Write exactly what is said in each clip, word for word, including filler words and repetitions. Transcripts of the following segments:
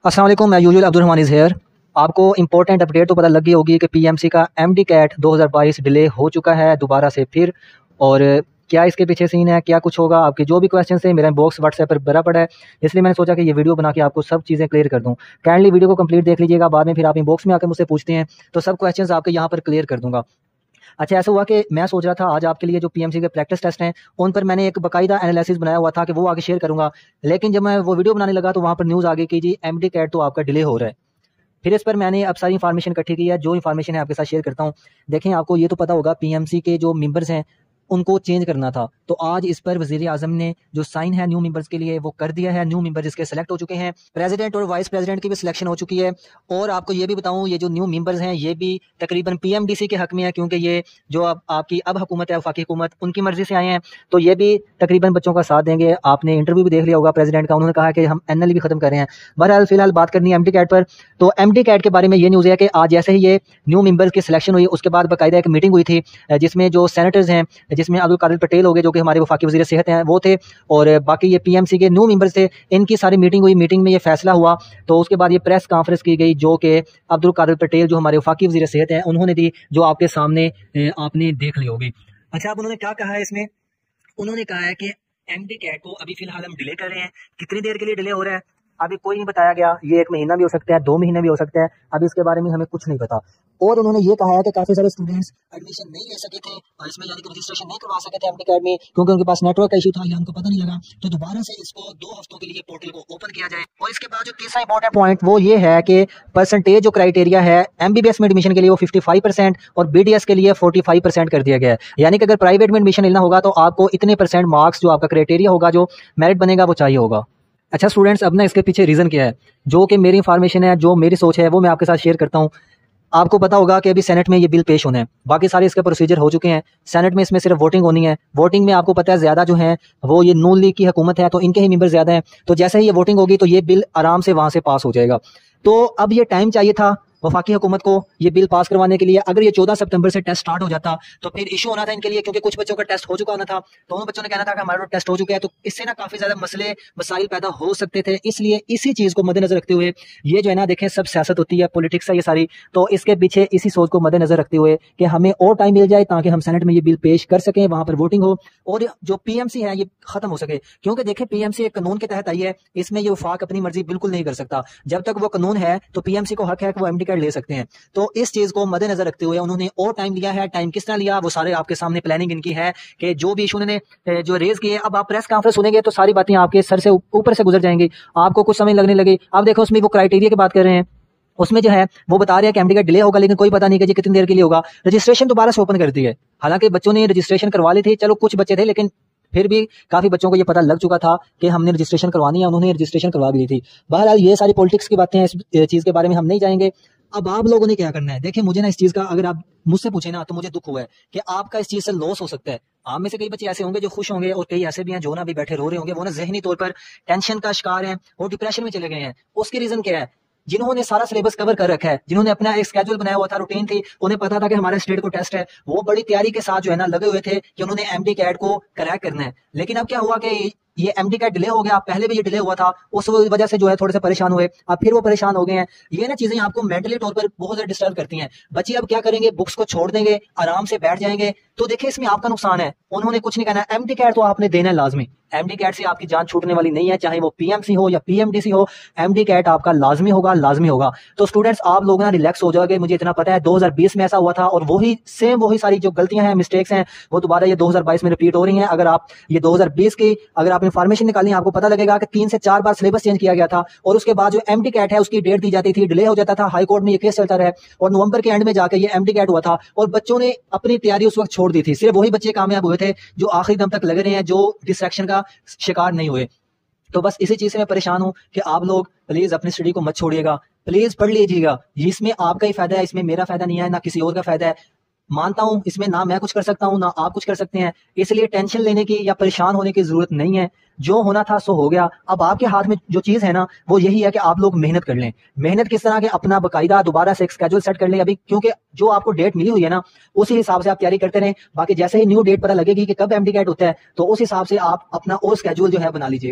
अस्सलाम वालेकुम, मैं यूजुअल अब्दुल रहमान इज़ हेयर। आपको इंपॉर्टेंट अपडेट तो पता लग गई होगी कि पीएमसी का एमडी कैट दो हज़ार बाईस डिले हो चुका है दोबारा से फिर। और क्या इसके पीछे सीन है, क्या कुछ होगा, आपके जो भी क्वेश्चन है मेरा बॉक्स व्हाट्सएप पर भरा पड़ा है, इसलिए मैंने सोचा कि ये वीडियो बना के आपको सब चीज़ें क्लियर कर दूं। काइंडली वीडियो को कंप्लीट देख लीजिएगा, बाद में फिर आप इनबॉक्स में आकर मुझसे पूछते हैं तो सब क्वेश्चन आपके यहाँ पर क्लियर कर दूंगा। अच्छा, ऐसा हुआ कि मैं सोच रहा था आज आपके लिए जो पीएमसी के प्रैक्टिस टेस्ट हैं उन पर मैंने एक बाकायदा एनालिसिस बनाया हुआ था कि वो आगे शेयर करूंगा, लेकिन जब मैं वो वीडियो बनाने लगा तो वहाँ पर न्यूज़ आ गई कि जी एमडी कैट तो आपका डिले हो रहा है। फिर इस पर मैंने अब सारी इन्फॉर्मेशन इकट्ठी की है, जो इन्फॉर्मेशन है आपके साथ शेयर करता हूँ। देखें, आपको ये तो पता होगा पीएमसी के जो मेंबर्स हैं उनको चेंज करना था, तो आज इस पर वजीर आजम ने जो साइन है न्यू मेंबर्स के लिए वो कर दिया है। न्यू मेंबर इसके सेलेक्ट हो चुके हैं, प्रेसिडेंट और वाइस प्रेसिडेंट की भी सिलेक्शन हो चुकी है। और आपको ये भी बताऊं, ये जो न्यू मेंबर्स हैं ये भी तकरीबन पीएमडीसी के हक में है, क्योंकि ये जो अब आपकी अब हुकूमत है वफाकी हुकूमत उनकी मर्जी से आए हैं, तो ये भी तकरीबन बच्चों का साथ देंगे। आपने इंटरव्यू भी देख लिया होगा प्रेसिडेंट का, उन्होंने कहा कि हम एनएल भी खत्म कर रहे हैं। बहरहाल फिलहाल बात करनी है एमडी कैट पर। तो एमडी कैट के बारे में ये न्यूज़ है कि आज जैसे ही ये न्यू मेंबर्स की सिलेक्शन हुई उसके बाद बाकायदा एक मीटिंग हुई थी, जिसमें जो सेनेटर्स हैं, जिसमें अब्दुल कादिर पटेल हो गए जो कि हमारे वफाकी वज़ीर सेहत हैं वो थे, और बाकी ये पीएमसी के न्यू मेंबर्स थे, इनकी सारी मीटिंग हुई। मीटिंग में ये फैसला हुआ, तो उसके बाद ये प्रेस कॉन्फ्रेंस की गई जो कि अब्दुल कादिर पटेल जो हमारे वफाकी वज़ीर सेहत हैं उन्होंने दी, जो आपके सामने आपने देख ली होगी। अच्छा, अब उन्होंने क्या कहा है इसमें? उन्होंने कहा है कि एमडी कैट को अभी फिलहाल हम डिले कर रहे हैं। कितनी देर के लिए डिले हो रहा है अभी कोई नहीं बताया गया, ये एक महीना भी हो सकता है, दो महीने भी हो सकता है, अभी इसके बारे में हमें कुछ नहीं पता। और उन्होंने ये कहा है कि काफी सारे स्टूडेंट्स एडमिशन नहीं ले सके थे और इसमें यानी कि रजिस्ट्रेशन नहीं करवा सके थे एमडी कैट में, क्योंकि उनके पास नेटवर्क का इशू था या उनको पता नहीं लगा। तो दोबारा से इसको दो हफ्तों के लिए पोर्टल को ओपन किया जाए। और इसके बाद जो तीसरा इंपॉर्टेंट पॉइंट वो ये है कि परसेंटेज जो क्राइटेरिया है एमबीबीएस में एडमिशन के लिए वो फिफ्टी फाइव परसेंट और बीडीएस के लिए फोर्टी फाइव परसेंट कर दिया गया है। यानी कि अगर प्राइवेट में एडमिशन लेना होगा तो आपको इतने परसेंट मार्क्स जो आपका क्राइटेरिया होगा, जो मेरिट बनेगा, वो चाहिए होगा। अच्छा स्टूडेंट्स, अब ना इसके पीछे रीज़न क्या है, जो कि मेरी इंफॉर्मेशन है, जो मेरी सोच है, वो मैं आपके साथ शेयर करता हूँ। आपको पता होगा कि अभी सेनेट में ये बिल पेश होना है, बाकी सारे इसके प्रोसीजर हो चुके हैं। सेनेट में इसमें सिर्फ वोटिंग होनी है। वोटिंग में आपको पता है ज़्यादा जो है वो ये नून लीग की हुकूमत है, तो इनके ही मेंबर ज़्यादा हैं। तो जैसे ही ये वोटिंग होगी तो ये बिल आराम से वहाँ से पास हो जाएगा। तो अब ये टाइम चाहिए था वफाकी हुकूमत को ये बिल पास करवाने के लिए। अगर ये चौदह सितंबर से टेस्ट स्टार्ट हो जाता तो फिर इशू होना था इनके लिए, क्योंकि कुछ बच्चों का टेस्ट हो चुका होना था, तो उन बच्चों ने कहना था कि हमारा टेस्ट हो चुका है, तो इससे ना काफी ज्यादा मसले मसाइल पैदा हो सकते थे। इसलिए इसी चीज को मद्देनजर रखते हुए ये जो है ना, देखें सब सियासत होती है, पॉलिटिक्स है ये सारी, तो इसके पीछे इसी सोच को मद्देनजर रखते हुए कि हमें और टाइम मिल जाए ताकि हम सेनेट में ये बिल पेश कर सकें, वहां पर वोटिंग हो और जो पीएमसी है ये खत्म हो सके। क्योंकि देखें पीएमसी एक कानून के तहत आई है, इसमें ये वफाक अपनी मर्जी बिल्कुल नहीं कर सकता। जब तक वो कानून है तो पीएमसी को हक है कि वो एमडी कार्ड ले सकते हैं। तो इस चीज को मद्देनजर रखते हुए उन्होंने और टाइम लिया है। टाइम किस तरह लिया वो सारे आपके सामने प्लानिंग इनकी है कि जो भी इशू उन्होंने जो रेज किए, अब आप प्रेस कॉन्फ्रेंस सुनेंगे तो सारी बातें आपके सर से ऊपर से गुजर जाएंगी, आपको कुछ समय लगने लगे। अब देखो उसमें वो क्राइटेरिया की बात कर रहे हैं, उसमें जो है वो बता रहे हैं कि एमडी का डिले होगा, लेकिन कोई पता नहीं कि जी कितनी देर के लिए होगा। रजिस्ट्रेशन दोबारा से ओपन कर दी है, हालांकि बच्चों ने रजिस्ट्रेशन करवा ली थी, चलो कुछ बच्चे थे, लेकिन फिर भी काफी बच्चों को ये पता लग चुका था कि हमने रजिस्ट्रेशन करवानी है, उन्होंने रजिस्ट्रेशन करवा भी ली थी। बहरहाल ये सारी पॉलिटिक्स की बातें हैं, इस चीज के बारे में हम नहीं जाएंगे। अब आप लोगों ने क्या करना है, देखिए मुझे ना इस चीज का, अगर आप मुझसे पूछे ना तो मुझे दुख हुआ है कि आपका इस चीज से लॉस हो सकता है। आप में से कई बच्चे ऐसे होंगे जो खुश होंगे और कई ऐसे भी हैं जो ना भी बैठे रो रहे होंगे, वो ना जहनी तौर पर टेंशन का शिकार हैं और डिप्रेशन में चले गए हैं। उसकी रीजन क्या है? जिन्होंने सारा सिलेबस कवर कर रखा है, जिन्होंने अपना एक स्केड्यूल बनाया हुआ था, रूटीन थी, उन्हें पता था कि हमारे स्टेट को टेस्ट है, वो बड़ी तैयारी के साथ जो है ना लगे हुए थे कि उन्होंने एमडी कैट को क्रैक करना है। लेकिन अब क्या हुआ कि ये एमडी कैट डिले हो गया, पहले भी ये डिले हुआ था, उस वजह से जो है थोड़े से परेशान हुए, अब फिर वो परेशान हो गए हैं। ये ना चीजें आपको मेंटली तौर पर बहुत ज्यादा डिस्टर्ब करती हैं। बच्चे अब क्या करेंगे, बुक्स को छोड़ देंगे, आराम से बैठ जाएंगे। तो देखिए इसमें आपका नुकसान है, उन्होंने कुछ नहीं कहना, एमडी कैट तो आपने देना है लाजमी। एमडी कैट से आपकी जान छूटने वाली नहीं है, चाहे वो पीएमसी हो या पीएमडीसी हो, एमडी कैट आपका लाजमी होगा, लाजमी होगा। तो स्टूडेंट्स आप लोग ना रिलैक्स हो जाओगे, मुझे इतना पता है दो हज़ार बीस में ऐसा हुआ था और वही सेम वही सारी जो गलतियां हैं, मिस्टेक्स हैं, वो दोबारा ये दो हज़ार बाईस में रिपीट हो रही हैं। अगर आप ये दो हज़ार बीस की अगर आप इंफॉर्मेशन निकालें, आपको पता लगेगा कि तीन से चार बार सिलेबस चेंज किया गया था और उसके बाद जो एमडी कैट है उसकी डेट दी जाती थी, डिले हो जाता था, हाई कोर्ट में ये केस चलता रहा और नवंबर के एंड में जाकर ये एमडी कैट हुआ था और बच्चों ने अपनी तैयारी उस वक्त छोड़ दी थी। सिर्फ वही बच्चे कामयाब हुए थे जो आखिरी दम तक लगे रहे हैं, जो डिस्ट्रैक्शन का शिकार नहीं हुए। तो बस इसी चीज से मैं परेशान हूं कि आप लोग प्लीज अपनी स्टडी को मत छोड़िएगा, प्लीज पढ़ लीजिएगा। इसमें आपका ही फायदा है, इसमें मेरा फायदा नहीं है, ना किसी और का फायदा है। मानता हूं इसमें ना मैं कुछ कर सकता हूं ना आप कुछ कर सकते हैं, इसलिए टेंशन लेने की या परेशान होने की जरूरत नहीं है। जो होना था सो हो गया। अब आपके हाथ में जो चीज है ना वो यही है कि आप लोग मेहनत कर लें। मेहनत किस तरह के, अपना बकायदा दोबारा से एक स्केड्यूल सेट कर लें अभी, क्योंकि जो आपको डेट मिली हुई है ना उसी हिसाब से आप तैयारी करते रहें। बाकी जैसे ही न्यू डेट पता लगेगी कि कब एमडी कैट होता है तो उस हिसाब से आप अपना और स्केड्यूल जो है बना लीजिएगा।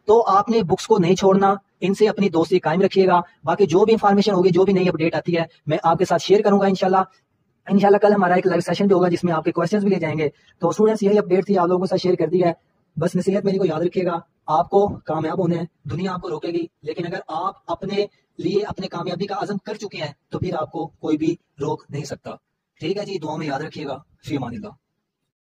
तो आपने बुक्स को नहीं छोड़ना, इनसे अपनी दोस्ती कायम रखिएगा। बाकी जो भी इंफॉर्मेशन होगी, जो भी नई अपडेट आती है, मैं आपके साथ शेयर करूंगा इंशाल्लाह। इंशाल्लाह कल हमारा एक लाइव सेशन भी होगा जिसमें आपके क्वेश्चंस भी ले जाएंगे। तो स्टूडेंट्स, यही अपडेट थी, आप लोगों के साथ शेयर कर दी है। बस नसीहत मेरी को याद रखिएगा, आपको कामयाब होना है, दुनिया आपको रोकेगी, लेकिन अगर आप अपने लिए अपने कामयाबी का अज़म कर चुके हैं तो फिर आपको कोई भी रोक नहीं सकता। ठीक है जी, दुआ में याद रखिएगा। फी अमानिल्लाह।